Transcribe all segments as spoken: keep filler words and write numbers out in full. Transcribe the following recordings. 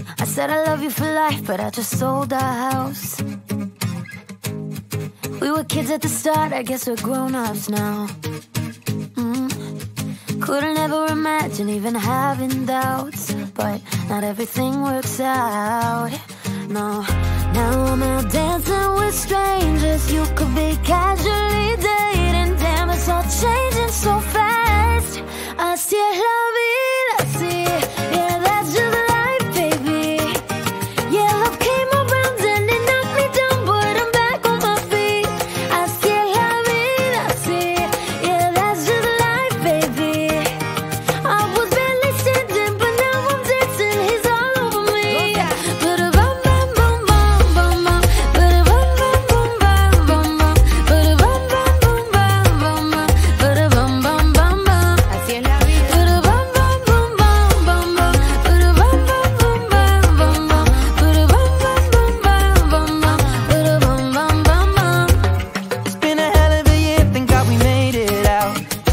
I said I love you for life, but I just sold our house. We were kids at the start, I guess we're grown-ups now. mm. Couldn't ever imagine even having doubts, but not everything works out. No, now I'm out dancing with strangers. You could be casually dating. Damn, it's all changing so fast. I still love it, I see it. Yeah, that's just life, baby. Yeah, love came around and it knocked me down, but I'm back on my feet. I still love it, I see it. Yeah, that's just life, baby. I was barely standing, but now I'm dancing. He's all over me. But a bum bum bum bum bum bum. But a bum bum bum bum bum bum. But a bum bum bum bum bum bum. But a bum bum bum bum. Así es la vida. But a bum bum bum bum bum bum. But a bum bum bum bum bum bum. But a bum bum bum bum bum bum. But a bum bum bum bum. It's been a hell of a year, thank God we made it out.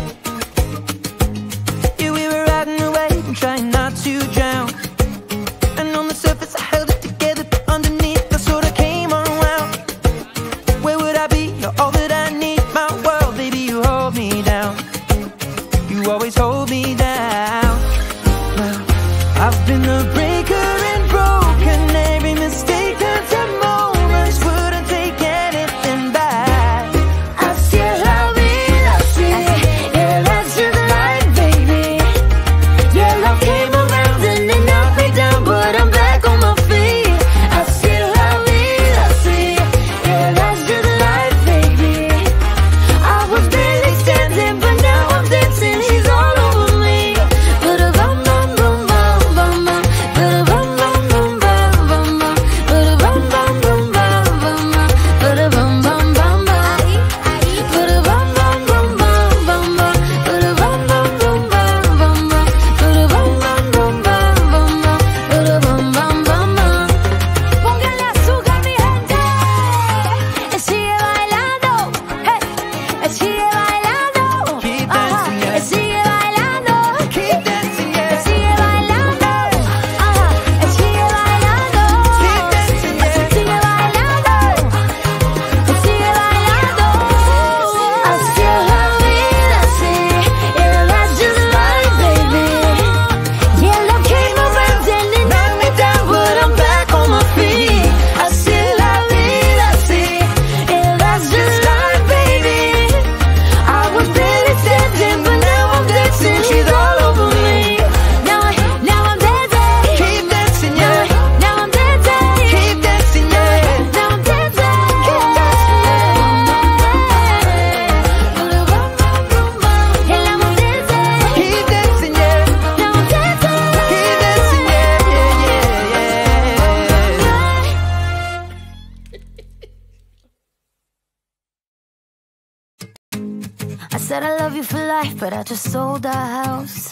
Yeah, we were riding away and trying not to drown. And on the surface I held it together, but underneath I sort of came unwound. Where would I be? You're all that I need, my world, baby, you hold me down. You always hold me down. Well, I've been the breaker and broken. Every mistake turns to moments. Wouldn't take anything back. I still love it, I see it. Yeah, that's just life, baby. Yeah, love came around and it knocked me down, but I'm back on my feet. I still love it, I see it. Yeah, that's just life, baby. I was barely standing, but now I'm dancing. He's all over me. But a bum bum bum bum bum bum. But a bum bum bum bum bum bum. But a bum bum bum bum bum bum. But a bum bum bum bum. But a bum bum bum bum bum bum. But a bum bum bum bum bum bum. But a bum bum bum bum bum bum. But a bum bum bum bum. Póngale azúcar, mi gente. Sigue bailando, hey. Sigue bailando. Keep Ajá. dancing, yeah. Sigue bailando. Keep dancing, yeah. Sigue bailando. Ajá. Sigue bailando. Keep dancing, yeah. Sigue bailando. Sigue bailando. I still love it, I see. Yeah, that's just life, baby. Yeah, love came around and it knocked me down, but I'm back on my feet. I still love it, I see. Yeah, that's just life, baby. I was barely standing, but now I'm dancing. She's all over me. Now, I, now I'm dancing. Keep dancing, yeah. Now I'm dancing. Keep dancing, yeah. Now I'm dancing. Keep dancing. Yeah, now I'm dancing. Keep dancing, yeah. Now I'm dancing. Keep dancing, yeah, yeah, yeah, yeah. I said I love you for life, but I just sold our house.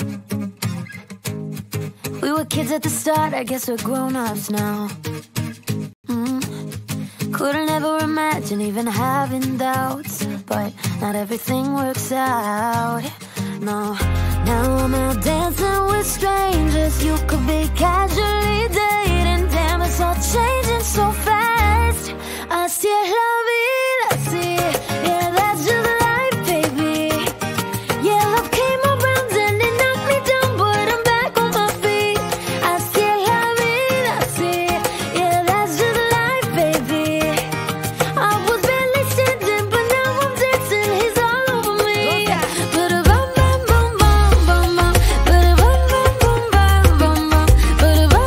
We were kids at the start, I guess we're grown-ups now. mm. Couldn't ever imagine even having doubts, but not everything works out. No, now I'm out dancing with strangers. You could be casually dating. Damn, it's all changing so fast. I still love it, I see it. Yeah, that's just life, baby. Yeah, love came around and it knocked me down, but I'm back on my feet. I still love it, I see it. Yeah, that's just life, baby. I was barely standing, but now I'm dancing. He's all over me. But a bum bum bum bum bum bum. But a bum bum bum bum bum bum. But a bum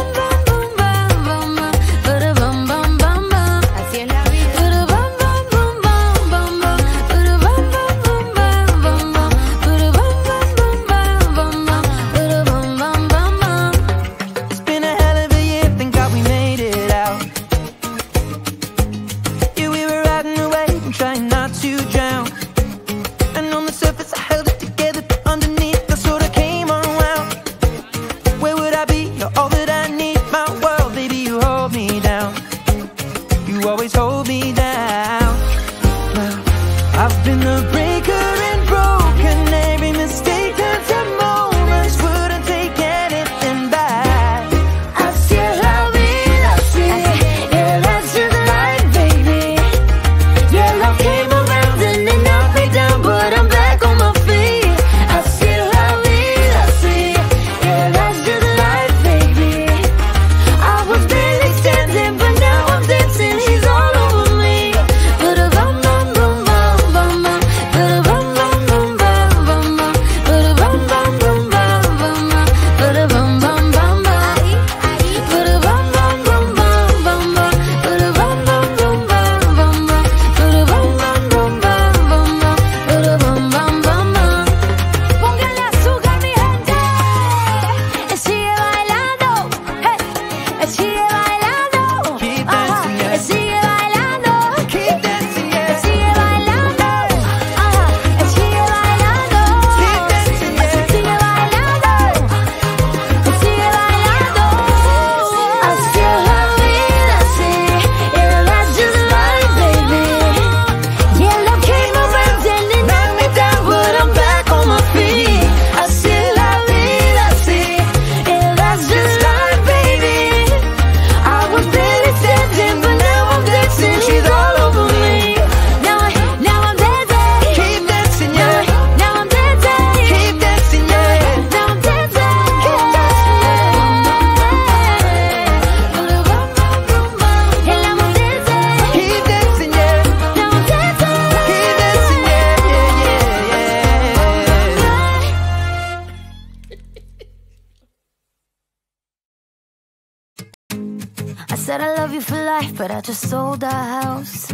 I said I love you for life, but I just sold our house.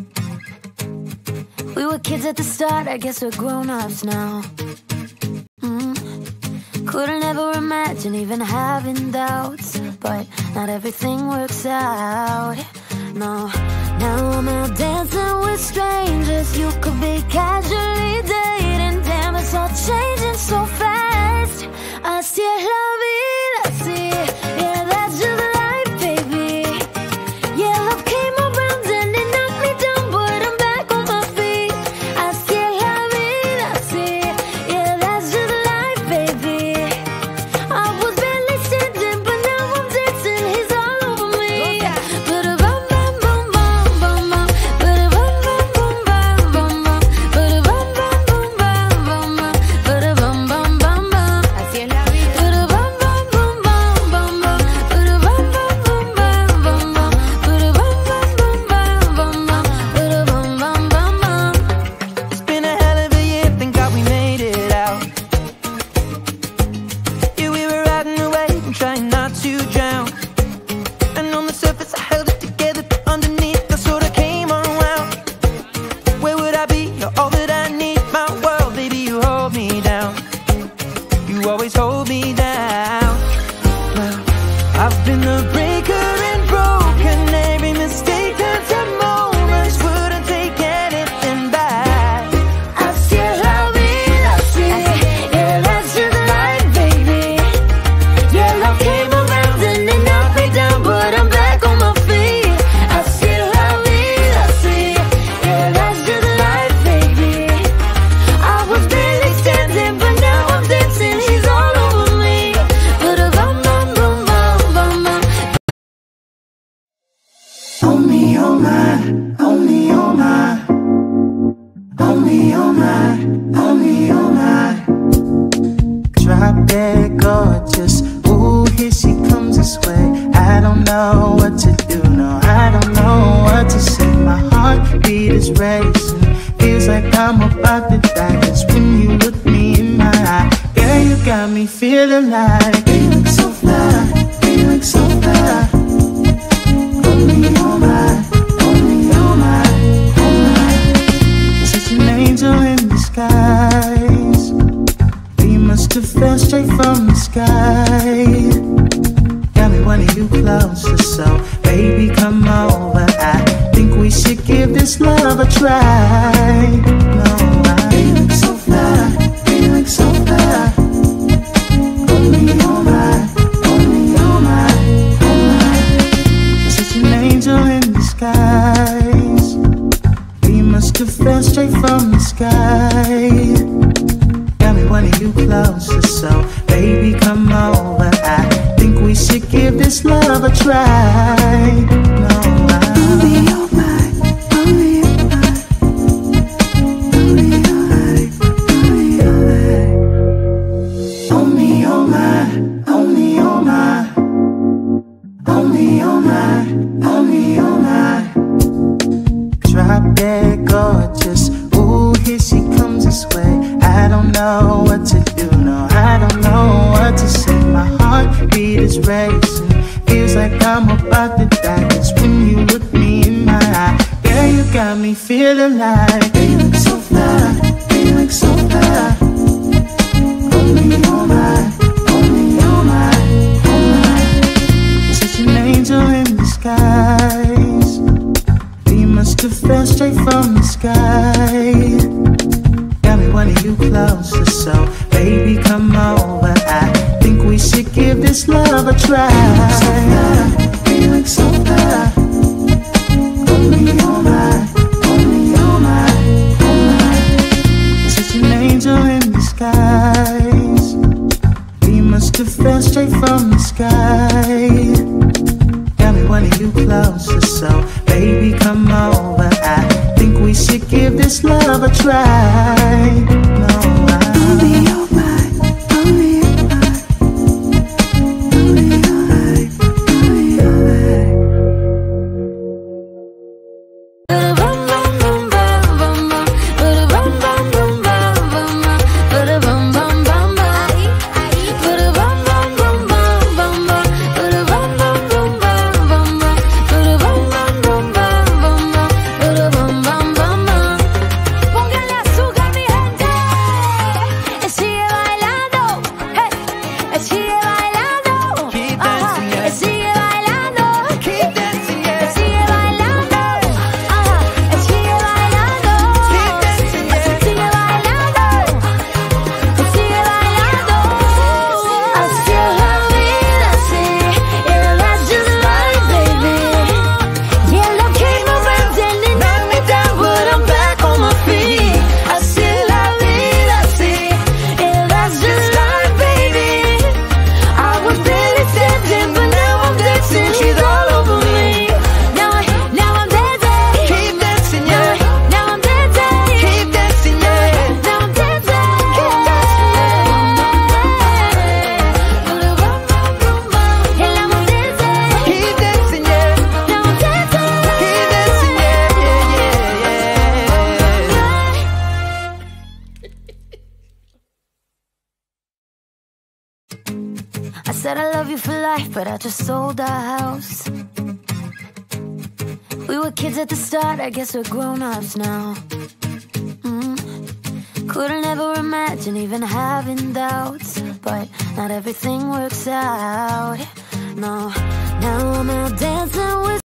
We were kids at the start, I guess we're grown-ups now. mm. Couldn't ever imagine even having doubts, but not everything works out. No, now I'm out dancing with strangers. You could be casually dating. Damn, it's all changing so fast. Así es la vida, sí. Yeah, that's just life, baby. Yeah, love came around and it knocked me down, but I'm back on my feet. Así es la vida, sí. Yeah, that's just life, baby. I was barely standing, but now I'm dancing. He's all over me. Ba-da-bum, bum, bum, bum, bum, bum. Ba-da-bum, bum, bum, bum, bum, bum. Ba-da-bum, bum, bum, bum, bum, bum. Ba-da-bum, bum, bum, bum. Así es la vida. Ba-da-bum, bum, bum, bum, bum, bum. Ba-da-bum, bum, bum, bum, bum, bum. Ba-da-bum, bum, bum, bum, bum, bum. Ba-da-bum, bum, bum, bum. It's been a hell of a year, thank God we made it out. Yeah, we were riding the wave and trying not to drown. And on the surface I held it together, but underneath I sort of came unwound. Where would I be? You're all that I need. My world, baby, you hold me down. You always hold me down. Well, I've been the breaker and broken. Every mistake turns to moments. Wouldn't take anything back. Así es la vida, sí. Yeah, that's just life, baby. Yeah, love came around and it knocked me down, but I'm back on my feet. Así es la vida, sí. Yeah, that's just life, baby. I was barely standing, but now I'm dancing. He's all over me. Ba-da-bum, bum, bum, bum, bum, bum. Oh me, oh my, oh me, oh my. Oh me, oh my, oh me, oh my. Drop dead gorgeous. Ooh, here she comes this way. I don't know what to do, no, I don't know what to say. My heartbeat is racing. Feels like I'm about to die. Just when you look me in my eye, girl, you got me feeling like you look so fly, you look so fly. Oh me, oh my, oh me, oh my, oh my. Such an angel in disguise. We must have fell straight from the sky. Got me wanting you closer, so baby, come over. I think we should give this love a try. No, I you look so fly, you look so fly. Oh me, oh my, oh me, oh my, oh my. Such an angel in disguise. We must have fell straight from the sky. Got me wanting you closer, so baby, come over. I think we should give this love a try. No, I oh me, oh my, oh me, oh my. Oh me, oh my, oh me, oh my. Oh me, oh my, oh me, oh my. Oh me, oh my, oh me, oh my. Drop dead gorgeous. Ooh, here she comes this way. I don't know what to do, no, I don't know what to say. My heartbeat is racing. Feels like I'm about to die. Just when you look me in my eye, girl, you got me feeling like you look so fly, you look so fly. Oh me, oh my, oh me, oh my, oh my. Such an angel in disguise. We must have fell straight from the sky. Got me wanting you closer, so baby, come over. I think we should give this love a try. You look so fly, oh me, oh my, oh me, oh my, oh my. Such an angel in disguise. We must have fell straight from the sky. Got me wanting you closer, so baby, come over. I think we should give this love a try. No, I oh me, oh my, oh me, oh my. Oh me, oh my, oh me, oh my. Ba-da-bum, bum, bum, bum, bum, bum. Ba-da-bum, bum, bum, bum, bum, bum. Ba-da-bum, bum, bum, bum. Ba-da-bum, bum, bum, bum, bum, bum. Ba-da-bum, bum, bum, bum, bum, bum. life, but I just sold our house. We were kids at the start, I guess we're grown-ups now. mm. Couldn't ever imagine even having doubts, but not everything works out. No, now I'm out dancing with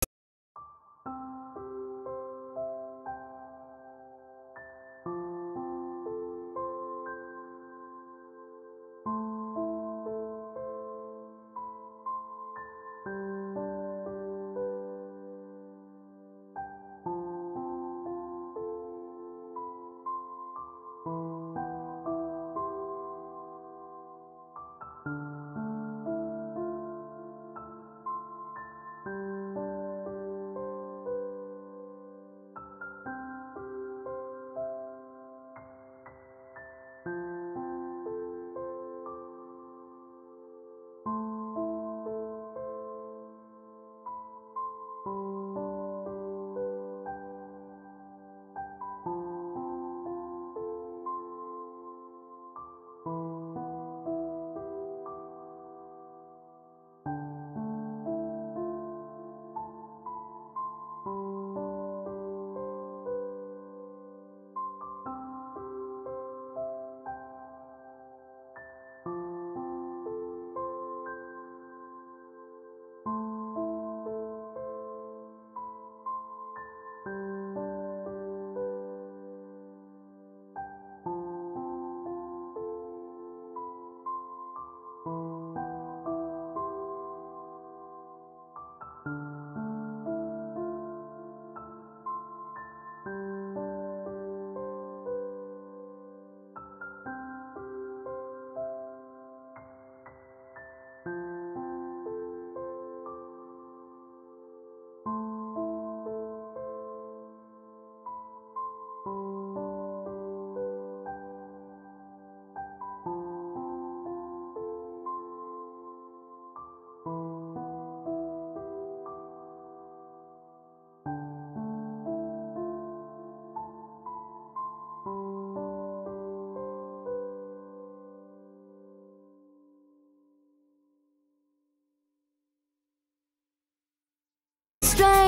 strength.